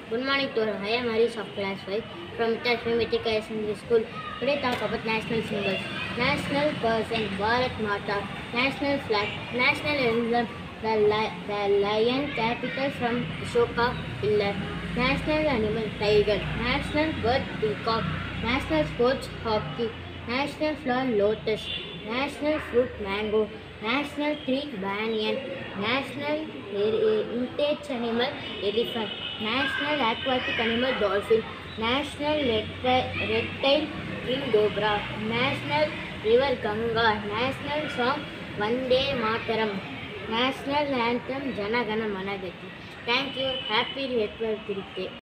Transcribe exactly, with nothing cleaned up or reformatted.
Good morning to all. I am Harish of class five from Mitashmi Metrika Secondary School. Today talk about national symbols. National person, Bharat Mata. National flag, national emblem, the, li- the lion capital from Ashoka pillar. National animal, tiger. National bird, peacock. National sports, hockey. National flower, lotus. National fruit, mango. National tree, banyan. National intact animal, elephant. National aquatic animal, dolphin. National reptile, reptile king cobra. National river, Ganga. National song, Vande Mataram. National anthem, Jana Gana Mana Gati. Thank you. Happy Republic Day.